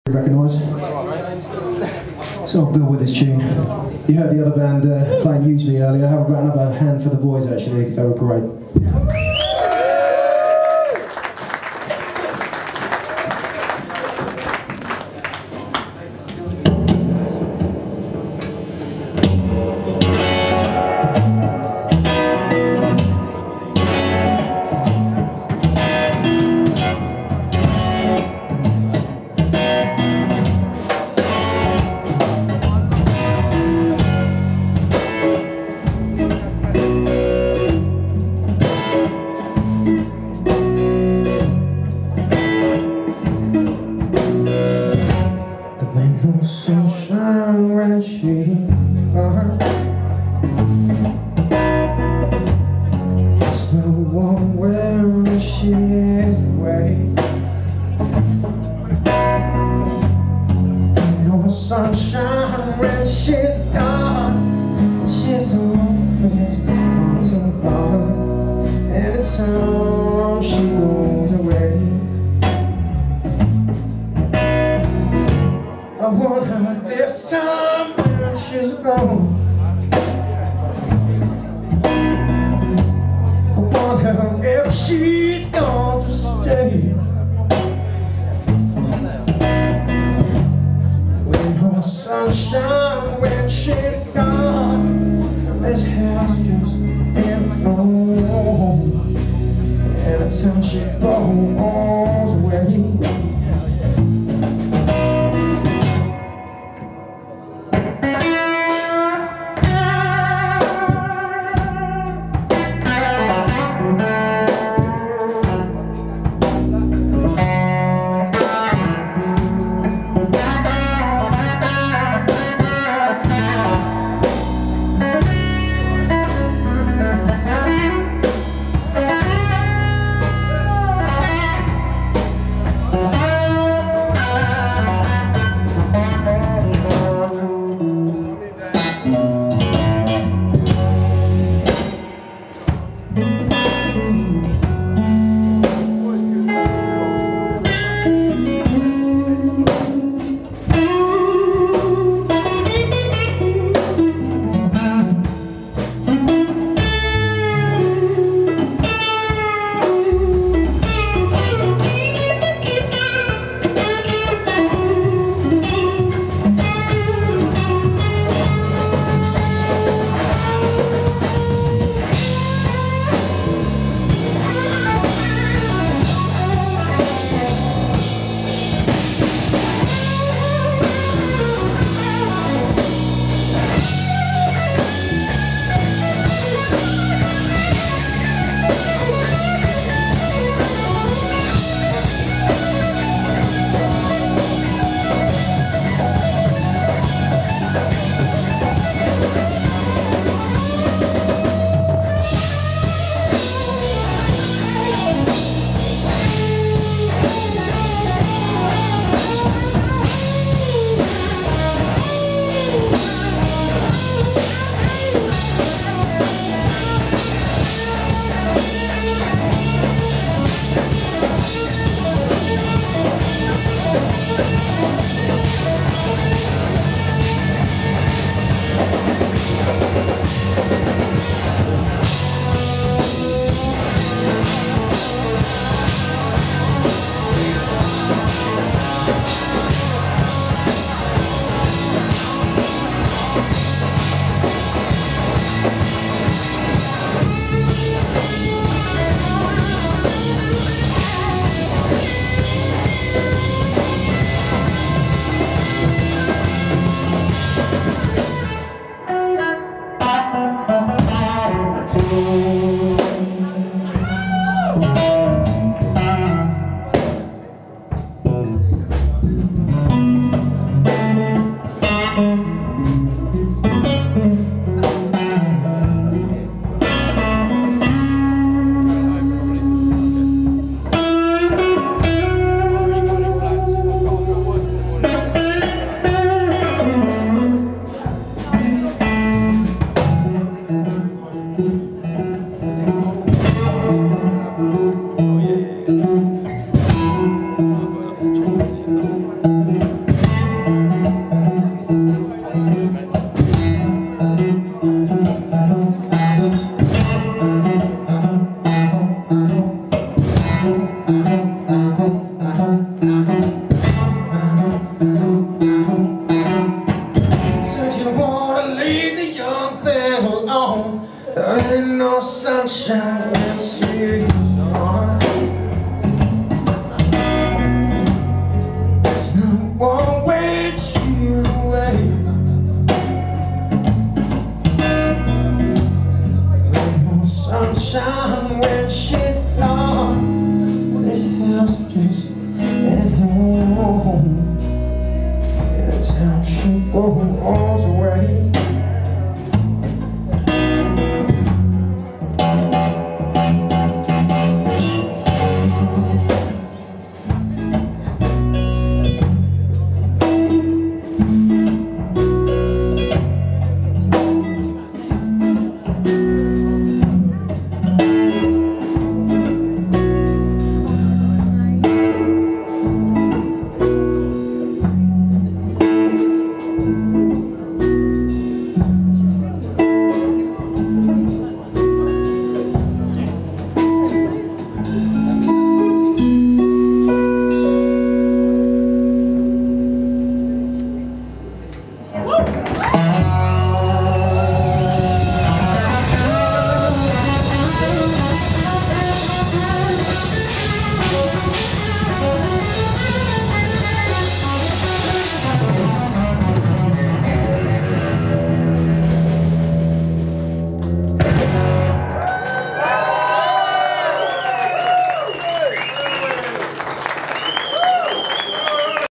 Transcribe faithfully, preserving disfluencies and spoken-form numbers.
Recognise. So Bill with this tune. You heard the other band uh, playing Use Me earlier. I have got another hand for the boys actually, because they were great. Sunshine when she's gone. It's no one when she's away. No sunshine when she's gone. She's always to far. Anytime she goes away, I want her this time when she's gone. I want her if she's gone to stay. When no sunshine when she's gone, this house just ain't no home. Anytime she goes away, sunshine is here on. It's not warm.